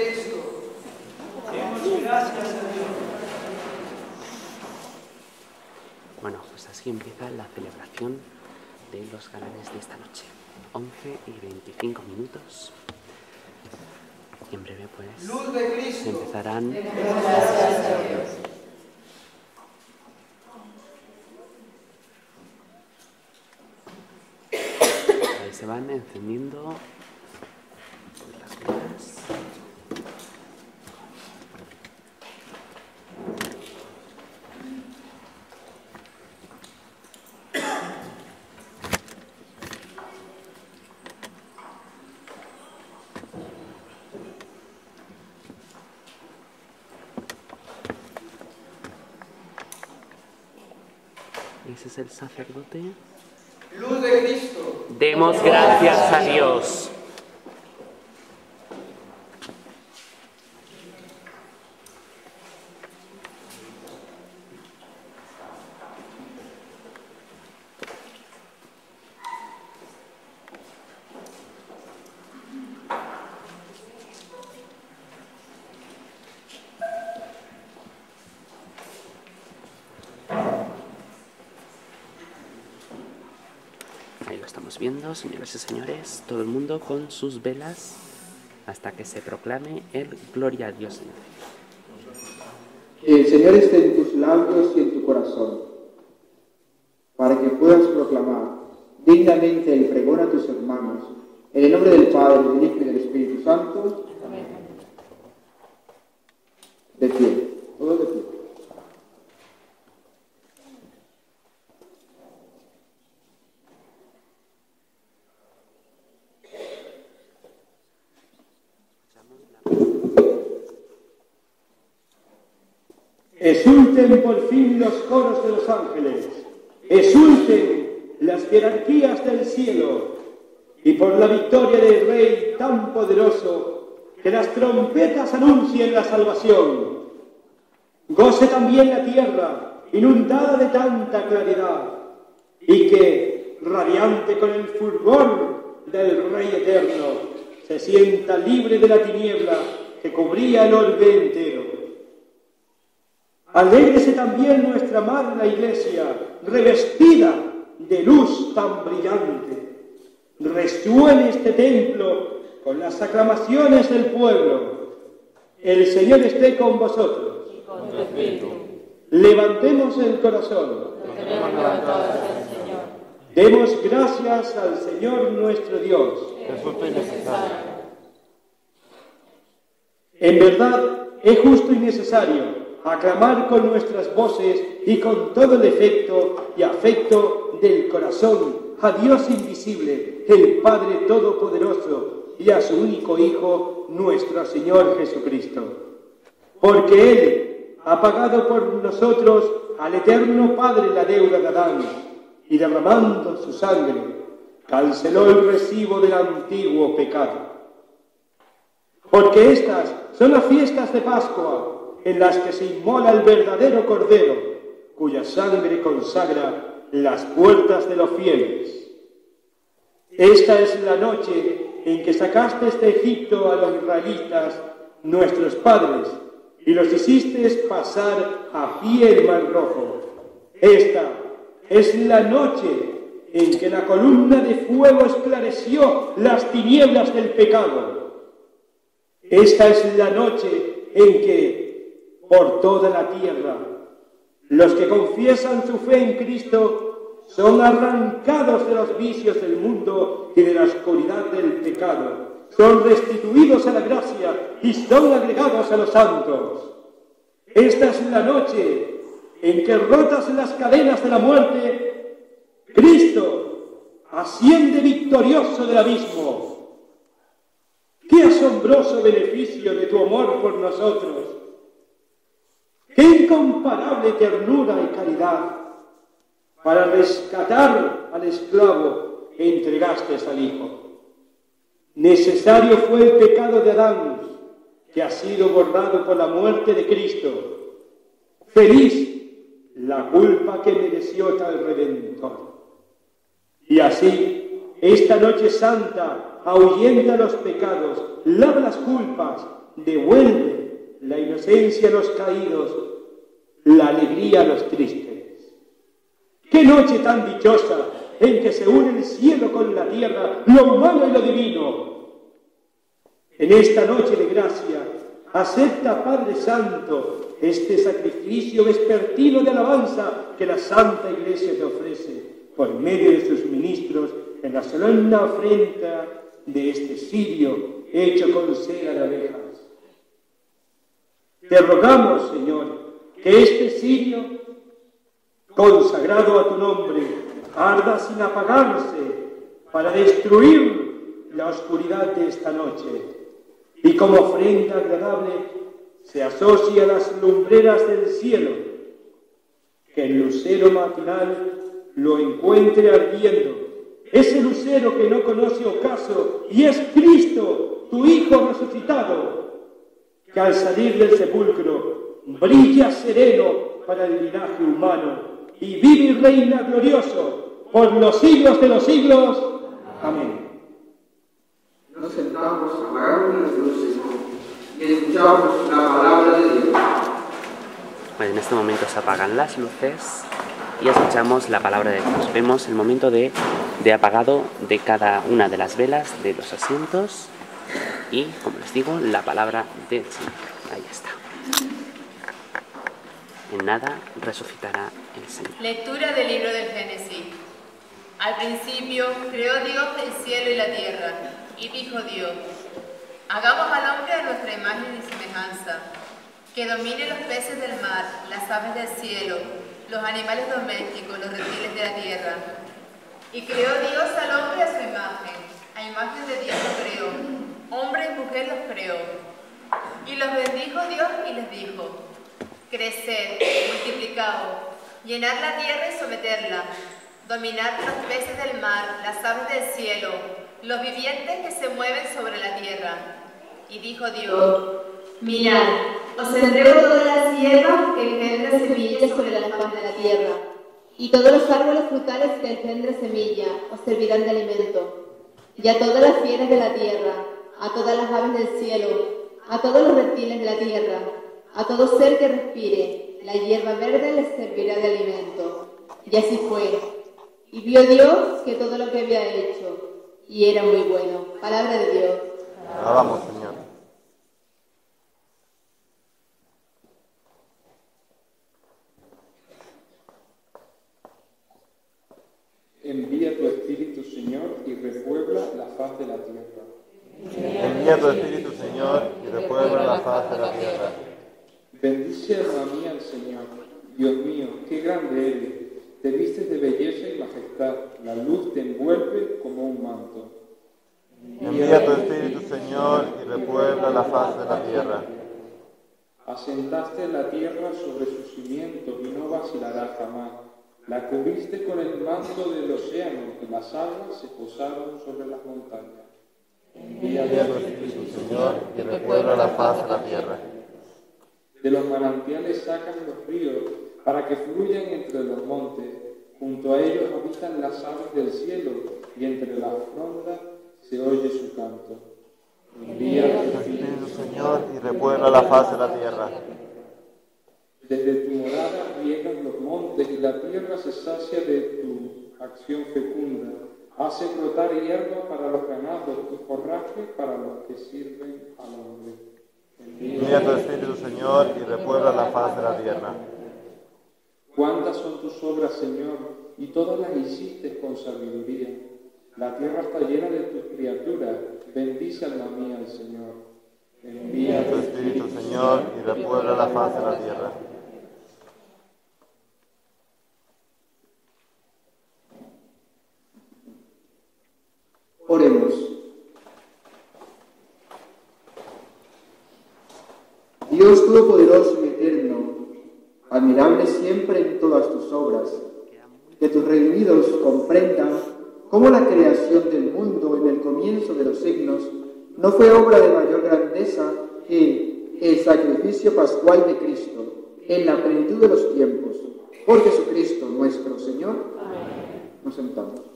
Cristo. Demos gracias a Dios. Bueno, pues así empieza la celebración de los galanes de esta noche. 11:25. Y en breve, pues, Luz de Cristo. empezarán. Gracias a Dios. Ahí se van encendiendo las velas. Ese es el sacerdote. Luz de Cristo. Demos gracias a Dios. Ahí lo estamos viendo, señoras y señores, todo el mundo con sus velas hasta que se proclame el Gloria a Dios. Que el Señor esté en tus labios y en tu corazón, para que puedas proclamar dignamente el pregón a tus hermanos, en el nombre del Padre, del Hijo y del Espíritu Santo. Amén. De pie, todos de pie. Exulten por fin los coros de los ángeles, exulten las jerarquías del cielo, y por la victoria del Rey tan poderoso, que las trompetas anuncien la salvación. Goce también la tierra, inundada de tanta claridad, y que, radiante con el fulgor del Rey eterno, se sienta libre de la tiniebla que cubría el orbe entero. Alégrese también nuestra madre la Iglesia, revestida de luz tan brillante. Resuene este templo con las aclamaciones del pueblo. El Señor esté con vosotros. Y con tu espíritu. Levantemos el corazón. Lo tenemos levantado hacia el Señor. Demos gracias al Señor nuestro Dios. Es justo y necesario. En verdad, es justo y necesario aclamar con nuestras voces y con todo el efecto y afecto del corazón a Dios invisible, el Padre Todopoderoso, y a su único Hijo, nuestro Señor Jesucristo. Porque Él ha pagado por nosotros al Eterno Padre la deuda de Adán, y derramando su sangre, canceló el recibo del antiguo pecado. Porque estas son las fiestas de Pascua, en las que se inmola el verdadero Cordero, cuya sangre consagra las puertas de los fieles. Esta es la noche en que sacaste de Egipto a los israelitas, nuestros padres, y los hiciste pasar a pie el Mar Rojo. Esta es la noche en que la columna de fuego esclareció las tinieblas del pecado. Esta es la noche en que, por toda la tierra, los que confiesan su fe en Cristo son arrancados de los vicios del mundo y de la oscuridad del pecado, son restituidos a la gracia y son agregados a los santos. Esta es la noche en que, rotas las cadenas de la muerte, Cristo asciende victorioso del abismo. ¡Qué asombroso beneficio de tu amor por nosotros! ¡Qué incomparable ternura y caridad! Para rescatar al esclavo que entregaste al Hijo. Necesario fue el pecado de Adán, que ha sido borrado por la muerte de Cristo. Feliz la culpa que mereció tal Redentor. Y así, esta noche santa ahuyenta los pecados, lava las culpas, devuelve la inocencia a los caídos, la alegría a los tristes. ¡Qué noche tan dichosa en que se une el cielo con la tierra, lo humano y lo divino! En esta noche de gracia, acepta, Padre Santo, este sacrificio vespertino de alabanza que la Santa Iglesia te ofrece por medio de sus ministros en la solemne ofrenda de este cirio hecho con cera de abejas. Te rogamos, Señor, que este cirio, consagrado a tu nombre, arda sin apagarse para destruir la oscuridad de esta noche, y como ofrenda agradable se asocia a las lumbreras del cielo, que el lucero matinal lo encuentre ardiendo, ese lucero que no conoce ocaso, y es Cristo, tu Hijo resucitado, que al salir del sepulcro brilla sereno para el linaje humano, y vive y reina glorioso por los siglos de los siglos. Amén. Nos sentamos, apagamos las luces y escuchamos la palabra de Dios. Bueno, en este momento se apagan las luces y escuchamos la palabra de Dios. Vemos el momento de apagado de cada una de las velas de los asientos y, como les digo, la palabra del Señor. Ahí está. En nada resucitará el Señor. Lectura del libro del Génesis. Al principio creó Dios el cielo y la tierra, y dijo Dios: hagamos al hombre a nuestra imagen y semejanza, que domine los peces del mar, las aves del cielo, los animales domésticos, los reptiles de la tierra. Y creó Dios al hombre a su imagen, a imagen de Dios lo creó, hombre y mujer los creó. Y los bendijo Dios y les dijo: creced, multiplicaos, llenad la tierra y someterla, dominad los peces del mar, las aves del cielo, los vivientes que se mueven sobre la tierra. Y dijo Dios: mirad, os entrego todas las hierbas que engendran semillas sobre la faz de la tierra, y todos los árboles frutales que engendran semilla os servirán de alimento, y a todas las fieras de la tierra, a todas las aves del cielo, a todos los reptiles de la tierra, a todo ser que respire, la hierba verde les servirá de alimento. Y así fue. Y vio Dios que todo lo que había hecho, y era muy bueno. Palabra de Dios. Alabamos, Señor. Envía tu Espíritu, Señor, y repuebla la faz de la tierra. Envía tu Espíritu, Señor, y repuebla la faz de la tierra. Bendice, alma mía, al Señor. Dios mío, qué grande eres. Te vistes de belleza y majestad. La luz te envuelve como un manto. Envía tu Espíritu, Señor, y repuebla la faz de la tierra. Asentaste la tierra sobre sus cimientos y no vacilará jamás. La cubriste con el manto del océano, y las aguas se posaron sobre las montañas. Envía tu Espíritu, Señor, y repuebla la faz de la tierra. De los manantiales sacan los ríos para que fluyan entre los montes. Junto a ellos habitan las aves del cielo y entre las frondas se oye su canto. Envía tu Espíritu, Señor, y repuebla la faz de la tierra. Desde tu morada riegan los montes y la tierra se sacia de tu acción fecunda. Hace brotar hierba para los ganados y forraje para los que sirven al hombre. Envía tu Espíritu, Señor, y repuebla la faz de la tierra. Cuántas son tus obras, Señor, y todas las hiciste con sabiduría. La tierra está llena de tus criaturas. Bendice, alma mía, al Señor. Envía tu Espíritu, Señor, y repuebla la faz de la tierra. Oremos. Dios Todopoderoso y Eterno, admirable siempre en todas tus obras, que tus redimidos comprendan cómo la creación del mundo en el comienzo de los siglos no fue obra de mayor grandeza que el sacrificio pascual de Cristo en la plenitud de los tiempos. Por Jesucristo nuestro Señor. Nos sentamos.